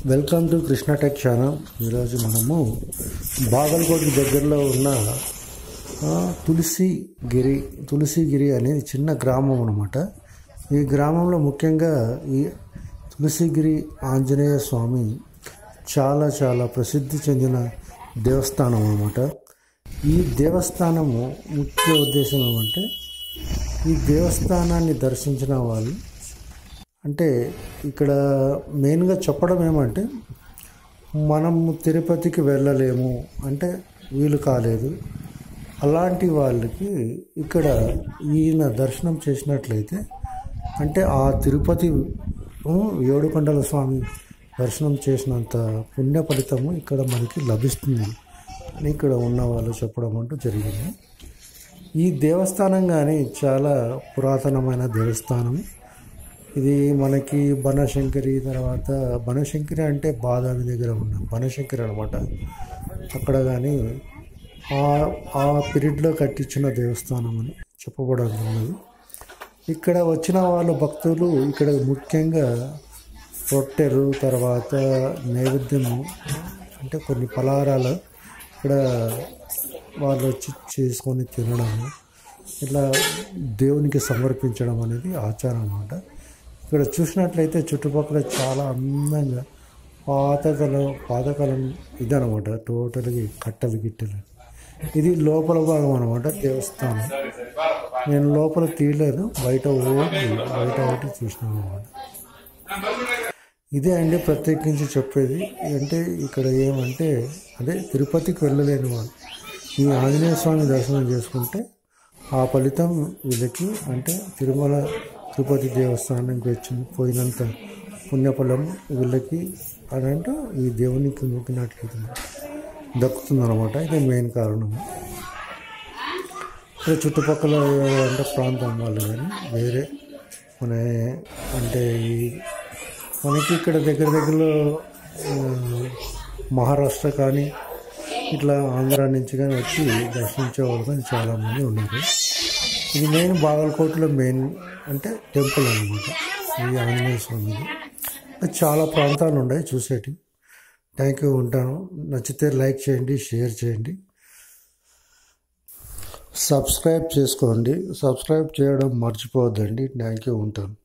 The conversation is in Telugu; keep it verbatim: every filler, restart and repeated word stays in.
Welcome to Krishna tech channel. ఈరోజు మనము బాగల్కోట్ దగ్గరలో ఉన్న తులసిగిరి తులసిగిరి అనేది చిన్న గ్రామం అన్నమాట. ఈ గ్రామంలో ముఖ్యంగా ఈ తులసిగిరి ఆంజనేయ స్వామి చాలా చాలా ప్రసిద్ధి చెందిన దేవస్థానం అన్నమాట. ఈ దేవస్థానము ముఖ్య ఉద్దేశం ఏమంటే, ఈ దేవస్థానాన్ని దర్శించిన వాళ్ళు అంటే ఇక్కడ మెయిన్గా చెప్పడం ఏమంటే, మనము తిరుపతికి వెళ్ళలేము అంటే వీలు కాలేదు, అలాంటి వాళ్ళకి ఇక్కడ ఈయన దర్శనం చేసినట్లయితే అంటే ఆ తిరుపతి ఏడుకొండల స్వామి దర్శనం చేసినంత పుణ్య ఫలితము ఇక్కడ మనకి లభిస్తుంది అని ఇక్కడ ఉన్న వాళ్ళు చెప్పడం అంటూ జరిగింది. ఈ దేవస్థానం కానీ చాలా పురాతనమైన దేవస్థానం. ఇది మనకి బనశంకరి తర్వాత బనశంకరి అంటే బాదామి దగ్గర ఉన్న బనశంకరి అనమాట. అక్కడ కానీ ఆ ఆ పీరియడ్లో కట్టించిన దేవస్థానం అని చెప్పబడుతున్నది. ఇక్కడ వచ్చిన వాళ్ళు భక్తులు ఇక్కడ ముఖ్యంగా రొట్టెలు తర్వాత నైవేద్యము అంటే కొన్ని పలహారాలు ఇక్కడ వాళ్ళు వచ్చి చేసుకొని తినడము, ఇట్లా దేవునికి సమర్పించడం అనేది ఆచారం అన్నమాట. ఇక్కడ చూసినట్లయితే చుట్టుపక్కల చాలా అందంగా పాతకాలం పాతకాలం ఇదనమాట. టోటల్గా కట్టలు గిట్టలు ఇది లోపల భాగం అనమాట దేవస్థానం. నేను లోపల తీయలేదు, బయట ఓటి బయట ఒకటి చూసినాను అనమాట. ఇదే అండి ప్రత్యేకించి చెప్పేది. అంటే ఇక్కడ ఏమంటే అదే తిరుపతికి వెళ్ళలేని వాళ్ళు ఈ ఆంజనేయ స్వామి దర్శనం చేసుకుంటే ఆ ఫలితం వీళ్ళకి అంటే తిరుమల తిరుపతి దేవస్థానానికి వచ్చి పోయినంత పుణ్యఫలం వీళ్ళకి అని అంటే ఈ దేవునికి మొక్కినట్లయితే దక్కుతుందన్నమాట. ఇది మెయిన్ కారణం. ఇక్కడ చుట్టుపక్కల అంటే ప్రాంతం వాళ్ళు కానీ వేరే మన అంటే ఈ మనకి ఇక్కడ దగ్గర దగ్గరలో మహారాష్ట్ర కానీ ఇట్లా ఆంధ్ర నుంచి కానీ వచ్చి దర్శించే వాళ్ళు కానీ చాలామంది ఉన్నారు. ఇది మెయిన్ బాగల్కోట్లో మెయిన్ అంటే టెంపుల్ అనమాట ఈ ఆంజనేయ స్వామిది. చాలా ప్రాంతాలు ఉన్నాయి చూసేటివి. థ్యాంక్ యూ, ఉంటాను. నచ్చితే లైక్ చేయండి, షేర్ చేయండి, సబ్స్క్రైబ్ చేసుకోండి. సబ్స్క్రైబ్ చేయడం మర్చిపోవద్దండి. థ్యాంక్ యూ, ఉంటాను.